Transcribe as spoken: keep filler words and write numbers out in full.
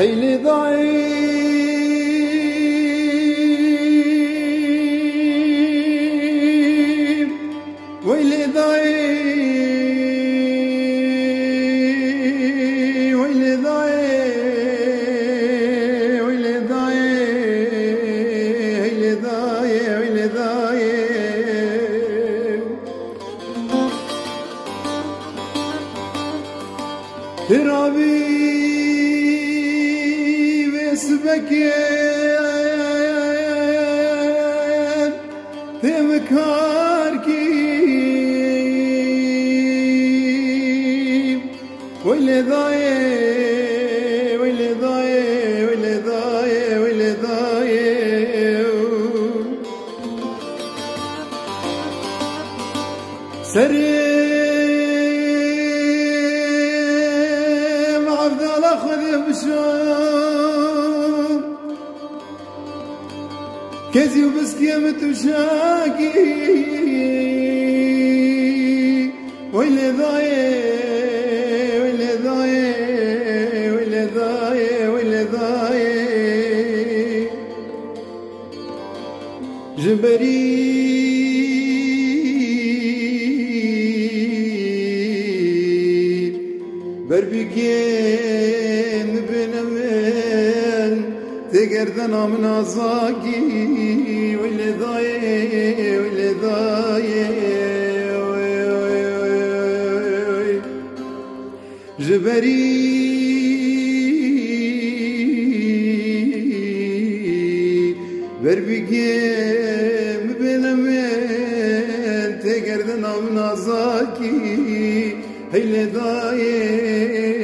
هيلي ضعيف ويلي ضعيف ويلي ضعيف ويلي ضعيف هيلي ضعيف ويلي ضعيف ترابي بسبكين تمكاركي واللي ضايع واللي ضايع واللي ضايع واللي ضايع سريم عبدال اخذ بشوم كزي وبسكيمة وشاكي واللي ضايع واللي ضايع واللي ضايع واللي ضايع جبري بربيكين بنمين تقردنا من عصاكي واللي ضايع واللي ضايع جبري بربيكين بنمين تقردنا من عصاكي اللي ضايع